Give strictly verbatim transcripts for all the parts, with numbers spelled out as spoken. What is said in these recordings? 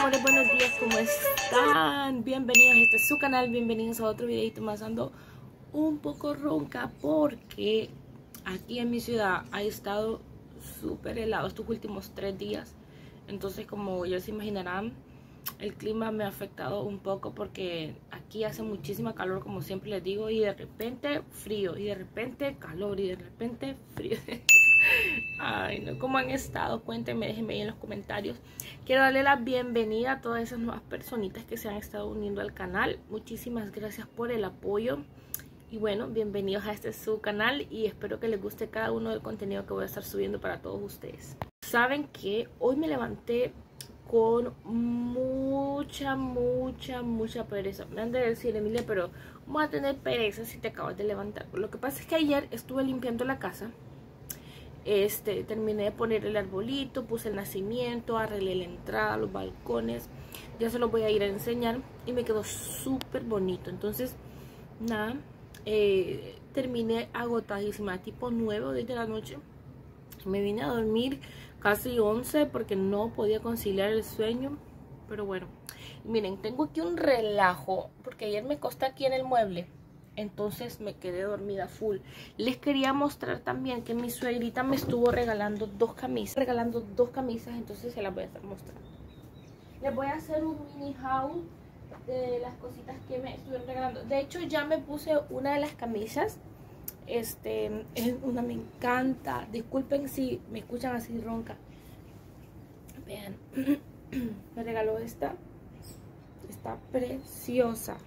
amores, buenos días, ¿cómo están? Bienvenidos a este su canal, bienvenidos a otro videito más. Ando un poco ronca porque aquí en mi ciudad ha estado súper helado estos últimos tres días. Entonces, como ya se imaginarán, el clima me ha afectado un poco porque aquí hace muchísima calor, como siempre les digo, y de repente frío, y de repente calor, y de repente frío. Ay, no, ¿cómo han estado? Cuéntenme, déjenme ahí en los comentarios. Quiero darle la bienvenida a todas esas nuevas personitas que se han estado uniendo al canal. Muchísimas gracias por el apoyo. Y bueno, bienvenidos a este su canal y espero que les guste cada uno del contenido que voy a estar subiendo para todos ustedes. Saben que hoy me levanté con mucha, mucha, mucha pereza. Me han de decir, Emilia, pero ¿cómo vas a tener pereza si te acabas de levantar? Lo que pasa es que ayer estuve limpiando la casa. Este, terminé de poner el arbolito, puse el nacimiento, arreglé la entrada, los balcones. Ya se los voy a ir a enseñar y me quedó súper bonito. Entonces, nada, eh, terminé agotadísima, tipo nueve de la noche. Me vine a dormir casi once porque no podía conciliar el sueño. Pero bueno, miren, tengo aquí un relajo porque ayer me acosté aquí en el mueble. Entonces me quedé dormida full. Les quería mostrar también que mi suegrita me estuvo regalando dos camisas. Regalando dos camisas, entonces se las voy a estar mostrando. Les voy a hacer un mini haul de las cositas que me estuvieron regalando. De hecho, ya me puse una de las camisas. Este, es una, me encanta. Disculpen si me escuchan así ronca. Vean, me regaló esta. Está preciosa.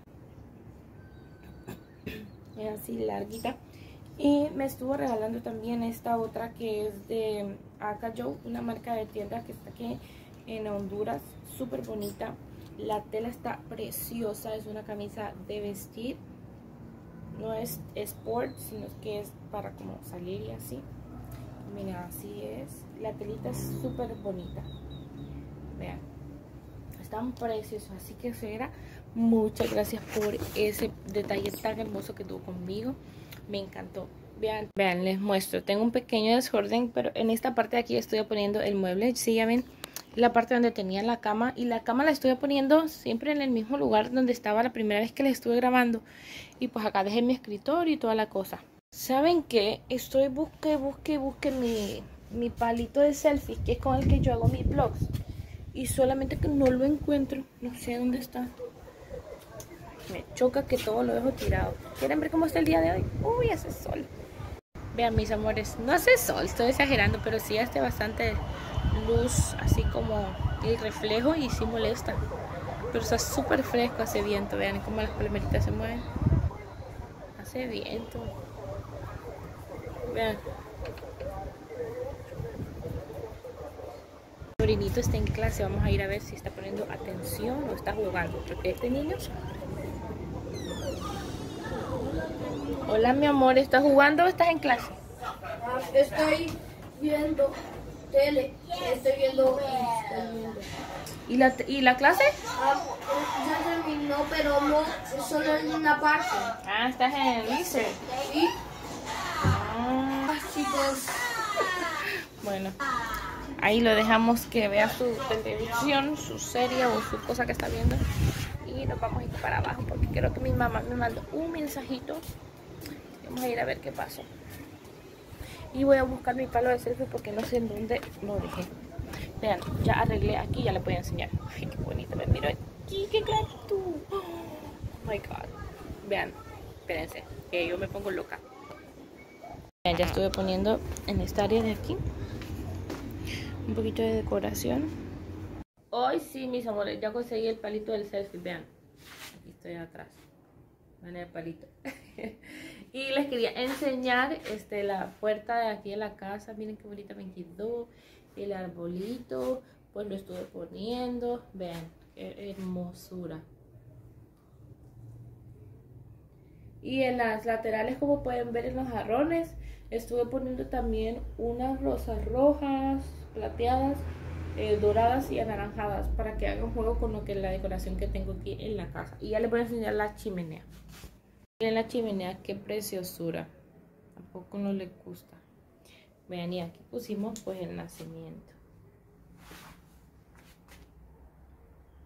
Es así larguita. Y me estuvo regalando también esta otra que es de Acayo, una marca de tienda que está aquí en Honduras, súper bonita. La tela está preciosa, es una camisa de vestir, no es sport, sino que es para como salir y así. Mira, así es, la telita es súper bonita, vean, están preciosos, así que será. Muchas gracias por ese detalle tan hermoso que tuvo conmigo. Me encantó. Vean, vean, les muestro. Tengo un pequeño desorden, pero en esta parte de aquí estoy poniendo el mueble. Sí, ya ven la parte donde tenía la cama. Y la cama la estoy poniendo siempre en el mismo lugar donde estaba la primera vez que les estuve grabando. Y pues acá dejé mi escritorio y toda la cosa. ¿Saben qué? Estoy busque, busque, busque mi, mi palito de selfies, que es con el que yo hago mis vlogs. Y solamente que no lo encuentro. No sé dónde está. Me choca que todo lo dejo tirado. ¿Quieren ver cómo está el día de hoy? Uy, hace sol. Vean, mis amores, no hace sol, estoy exagerando, pero sí hace bastante luz, así como el reflejo, y sí molesta. Pero está súper fresco, hace viento. Vean cómo las palmeritas se mueven. Hace viento. Vean. Mi sobrinito está en clase, vamos a ir a ver si está poniendo atención o está jugando, porque este niño... Hola, mi amor, ¿estás jugando o estás en clase? Ah, estoy viendo tele, estoy viendo... Estoy viendo. ¿Y la, ¿Y la clase? Ah, ya terminó, pero no, solo en una parte. Ah, estás en el research. ¿Sí? Ah, Ah, chicos. bueno, ahí lo dejamos que vea su televisión, su serie o su cosa que está viendo. Y nos vamos a ir para abajo porque quiero que mi mamá me mandó un mensajito. Vamos a ir a ver qué pasó. Y voy a buscar mi palo de selfie porque no sé en dónde lo dejé. Vean, ya arreglé aquí, ya les voy a enseñar. Ay, qué bonito, me miro aquí, qué claritud. Oh my god. Vean, espérense, que yo me pongo loca. Vean, ya estuve poniendo en esta área de aquí un poquito de decoración. Hoy sí, mis amores, ya conseguí el palito del selfie. Vean, aquí estoy atrás. Vean el palito. Y les quería enseñar este, la puerta de aquí de la casa. Miren qué bonita me quedó. El arbolito, pues lo estuve poniendo. Vean, qué hermosura. Y en las laterales, como pueden ver en los jarrones, estuve poniendo también unas rosas rojas, plateadas, eh, doradas y anaranjadas, para que hagan juego con lo que es la decoración que tengo aquí en la casa. Y ya les voy a enseñar la chimenea. Miren la chimenea, qué preciosura. Tampoco no le gusta. Vean, y aquí pusimos pues el nacimiento.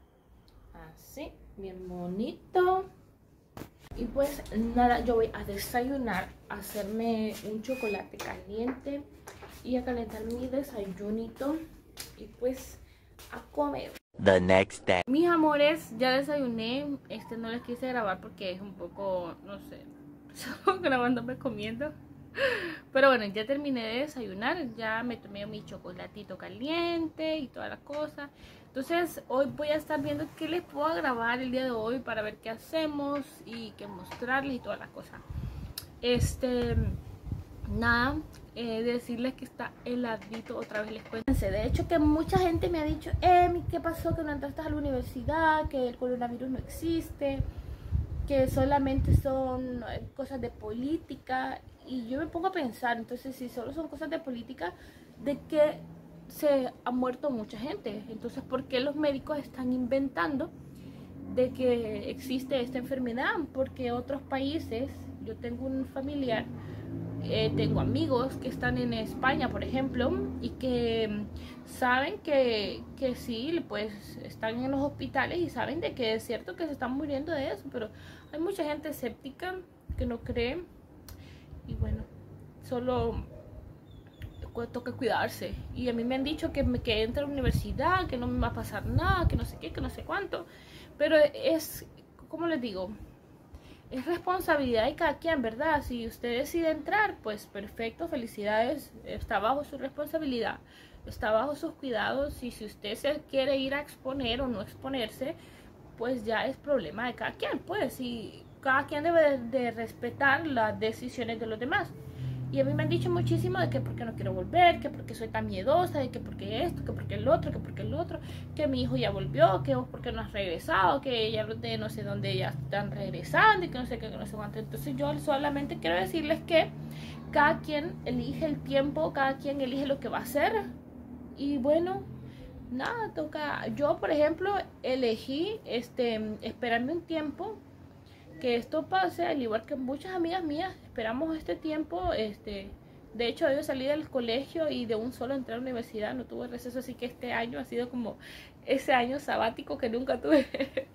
así, bien bonito. Y pues nada, yo voy a desayunar, a hacerme un chocolate caliente y a calentar mi desayunito y pues a comer. The next day. Mis amores, ya desayuné. Este no les quise grabar porque es un poco, no sé, solo grabándome comiendo. Pero bueno, ya terminé de desayunar, ya me tomé mi chocolatito caliente y toda la cosa. Entonces hoy voy a estar viendo qué les puedo grabar el día de hoy para ver qué hacemos y qué mostrarles y toda la cosa. Este, nada, eh, decirles que está heladito, otra vez les cuento. De hecho que mucha gente me ha dicho, Emi, ¿qué pasó que no entraste a la universidad? Que el coronavirus no existe, que solamente son cosas de política. Y yo me pongo a pensar, entonces si solo son cosas de política, ¿de qué se ha muerto mucha gente? Entonces, ¿por qué los médicos están inventando de que existe esta enfermedad? Porque otros países, yo tengo un familiar, eh, tengo amigos que están en España, por ejemplo, y que saben que, que sí, pues están en los hospitales y saben de que es cierto que se están muriendo de eso, pero hay mucha gente escéptica que no cree. Y bueno, solo toca cuidarse. Y a mí me han dicho que, me, que entre a la universidad, que no me va a pasar nada, que no sé qué, que no sé cuánto. Pero es, como les digo, es responsabilidad de cada quien, ¿verdad? Si usted decide entrar, pues perfecto, felicidades, está bajo su responsabilidad, está bajo sus cuidados. Y si usted se quiere ir a exponer o no exponerse, pues ya es problema de cada quien, pues. Y cada quien debe de, de respetar las decisiones de los demás. Y a mí me han dicho muchísimo de que porque no quiero volver, que porque soy tan miedosa, de que porque esto, que porque el otro, que porque el otro, que mi hijo ya volvió, que vos porque no has regresado, que ya los de no sé dónde ya están regresando y que no sé qué, que no sé cuánto. Entonces yo solamente quiero decirles que cada quien elige el tiempo, cada quien elige lo que va a hacer. Y bueno, nada, toca. Yo, por ejemplo, elegí este esperarme un tiempo que esto pase, al igual que muchas amigas mías esperamos este tiempo. Este, de hecho yo salí del colegio y de un solo entré a la universidad, no tuve receso, así que este año ha sido como ese año sabático que nunca tuve.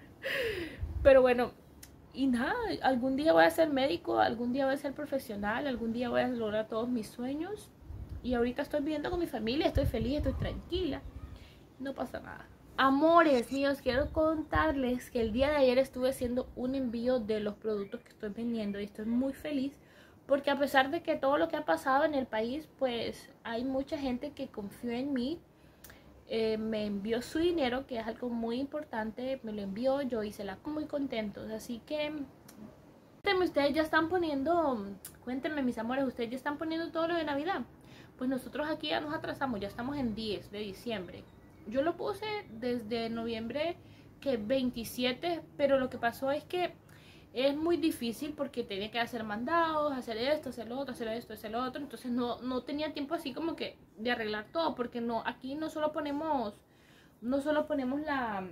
Pero bueno, y nada, algún día voy a ser médico, algún día voy a ser profesional, algún día voy a lograr todos mis sueños. Y ahorita estoy viviendo con mi familia, estoy feliz, estoy tranquila, no pasa nada. Amores míos, quiero contarles que el día de ayer estuve haciendo un envío de los productos que estoy vendiendo y estoy muy feliz porque a pesar de que todo lo que ha pasado en el país, pues hay mucha gente que confió en mí, eh, me envió su dinero, que es algo muy importante, me lo envió, yo hice la muy contentos, así que cuéntenme, ustedes ya están poniendo, cuéntenme mis amores, ustedes ya están poniendo todo lo de Navidad. Pues nosotros aquí ya nos atrasamos, ya estamos en diez de diciembre. Yo lo puse desde noviembre que veintisiete, pero lo que pasó es que es muy difícil porque tenía que hacer mandados, hacer esto, hacer lo otro, hacer esto, hacer lo otro. Entonces no, no tenía tiempo así como que de arreglar todo, porque no, aquí no solo ponemos, no solo ponemos la,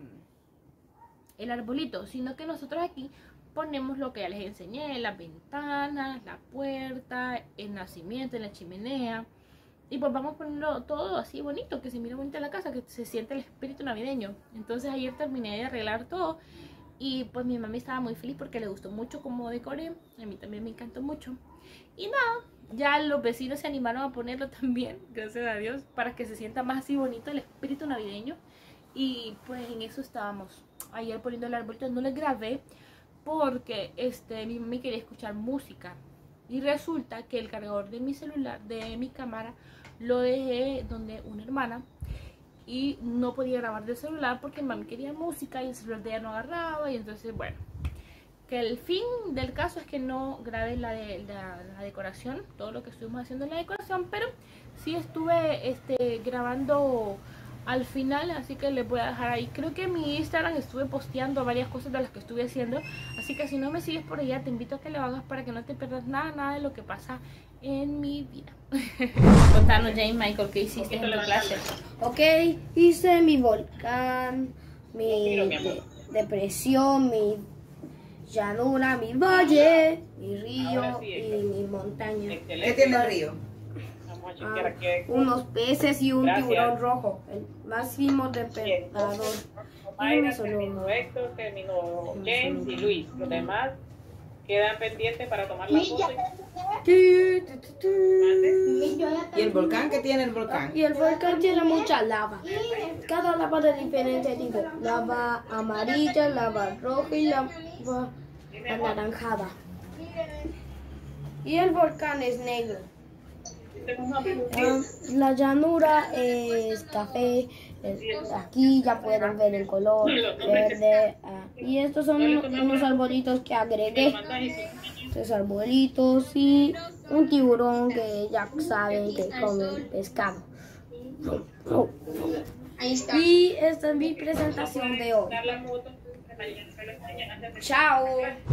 el arbolito, sino que nosotros aquí ponemos lo que ya les enseñé, las ventanas, la puerta, el nacimiento, la chimenea. Y pues vamos poniendo todo así bonito, que se mire bonita la casa, que se siente el espíritu navideño. Entonces ayer terminé de arreglar todo y pues mi mami estaba muy feliz porque le gustó mucho cómo decoré. A mí también me encantó mucho. Y nada, ya los vecinos se animaron a ponerlo también, gracias a Dios, para que se sienta más así bonito el espíritu navideño. Y pues en eso estábamos ayer poniendo el arbolito. No les grabé porque este, mi mami quería escuchar música. Y resulta que el cargador de mi celular, de mi cámara, lo dejé donde una hermana y no podía grabar del celular porque mami quería música y el celular de ella no agarraba. Y entonces, bueno, que el fin del caso es que no grabé la, de, la, la decoración, todo lo que estuvimos haciendo en la decoración, pero sí estuve este, grabando al final, así que les voy a dejar ahí. Creo que en mi Instagram estuve posteando varias cosas de las que estuve haciendo, así que si no me sigues por allá te invito a que lo hagas para que no te pierdas nada, nada de lo que pasa en mi vida. Contanos, Jane Michael, ¿qué hiciste en la clase? Ok, hice mi volcán, mi de- depresión, mi llanura, mi valle, mi río y mi montaña. ¿Qué tiene el río? ah, unos peces y un Gracias. tiburón rojo, el máximo depredador. Mayra, terminó Héctor, terminó James y Luis. Los demás quedan pendientes para tomar la foto. ¿Y el volcán? ¿Qué tiene el volcán? Y el volcán tiene mucha lava. Cada lava de diferente tipo. Lava amarilla, lava roja y lava anaranjada. Y el volcán es negro. Um, la llanura es café. Aquí ya pueden ver el color verde. Uh, y estos son unos, unos arbolitos que agregué. Estos arbolitos y un tiburón que ya saben que come pescado. Y esta es mi presentación de hoy. Chao.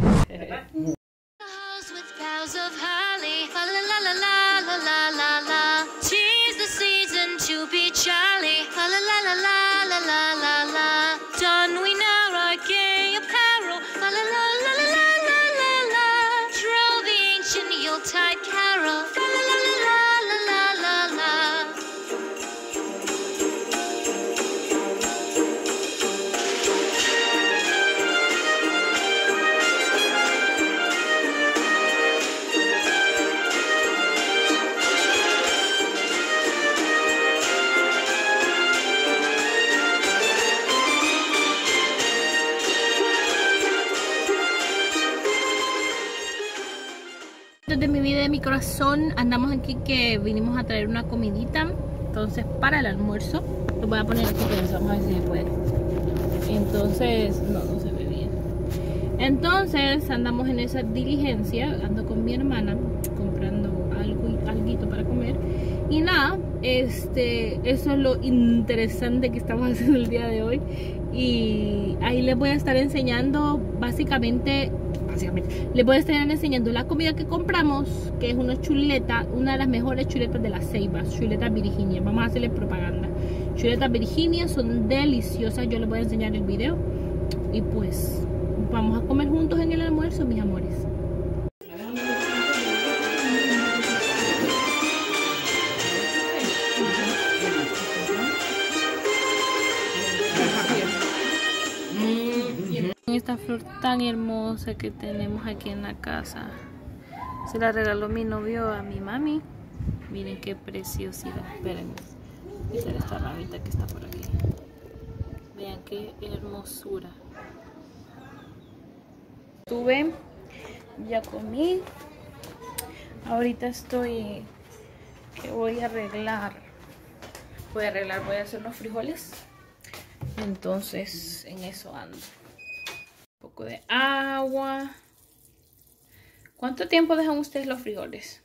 De mi vida y de mi corazón, andamos aquí que vinimos a traer una comidita. Entonces para el almuerzo lo voy a poner aquí, pero vamos a ver si se puede. Entonces no, no se ve bien. Entonces andamos en esa diligencia, ando con mi hermana comprando algo y alguito para comer. Y nada, este, eso es lo interesante que estamos haciendo el día de hoy. Y ahí les voy a estar enseñando básicamente Básicamente, les voy a estar enseñando la comida que compramos, que es una chuleta, una de las mejores chuletas de las Ceibas, chuletas Virginia. Vamos a hacerles propaganda. Chuletas Virginia son deliciosas, yo les voy a enseñar el video. Y pues, vamos a comer juntos en el almuerzo, mis amores. Esta flor tan hermosa que tenemos aquí en la casa se la regaló mi novio a mi mami. Miren qué preciosidad. Espérenme, quitar esta ramita que está por aquí. Vean qué hermosura. Estuve, ya comí. Ahorita estoy que voy a arreglar. Voy a arreglar, voy a hacer unos frijoles. Entonces en eso ando. Un poco de agua. ¿Cuánto tiempo dejan ustedes los frijoles?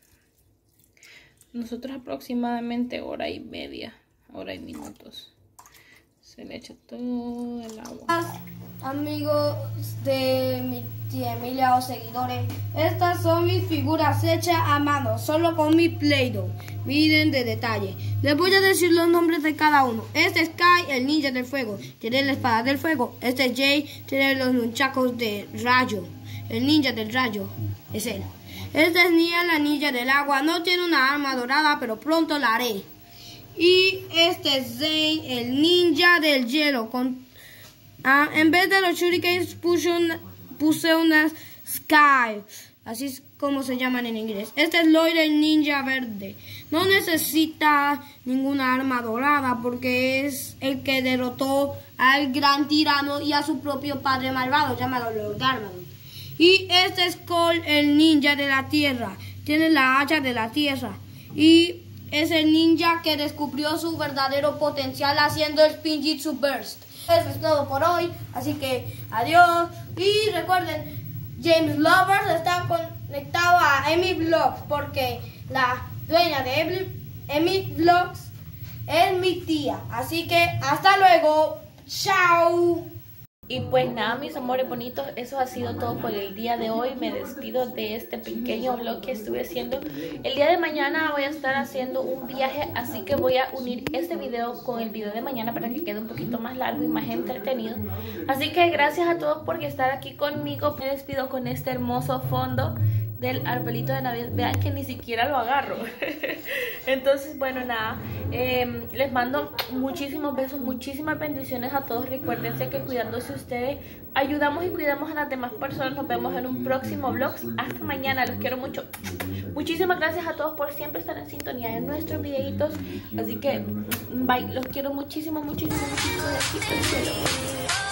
Nosotros aproximadamente hora y media, hora y minutos. Se le echa todo el agua. Amigos de mi tía Emilia o seguidores, estas son mis figuras hechas a mano, solo con mi Play-Doh. Miren de detalle. Les voy a decir los nombres de cada uno. Este es Kai, el ninja del fuego, tiene la espada del fuego. Este es Jay, tiene los nunchakos de rayo. El ninja del rayo es él. Este es Nia, la ninja del agua. No tiene una arma dorada, pero pronto la haré. Y este es Zane, el ninja del hielo. Con, ah, en vez de los shurikens puse, una, puse unas Sky. Así es como se llaman en inglés. Este es Lloyd, el ninja verde. No necesita ninguna arma dorada porque es el que derrotó al gran tirano y a su propio padre malvado llamado Lord Garmadon. Y este es Cole, el ninja de la tierra. Tiene la hacha de la tierra. Y es el ninja que descubrió su verdadero potencial haciendo el Spinjitzu Burst. Eso es todo por hoy. Así que adiós. Y recuerden, James Lovers está conectado a Emi Vlogs porque la dueña de Emi Vlogs es mi tía. Así que hasta luego. Chao. Y pues nada, mis amores bonitos, eso ha sido todo por el día de hoy. Me despido de este pequeño vlog que estuve haciendo. El día de mañana voy a estar haciendo un viaje, así que voy a unir este video con el video de mañana para que quede un poquito más largo y más entretenido. Así que gracias a todos por estar aquí conmigo. Me despido con este hermoso fondo del arbolito de Navidad. Vean que ni siquiera lo agarro. Entonces, bueno, nada, eh, les mando muchísimos besos, muchísimas bendiciones a todos. Recuérdense que cuidándose ustedes, ayudamos y cuidamos a las demás personas. Nos vemos en un próximo vlog. Hasta mañana, los quiero mucho. Muchísimas gracias a todos por siempre estar en sintonía de nuestros videitos. Así que, bye, los quiero muchísimo, muchísimo, muchísimo de aquí del cielo.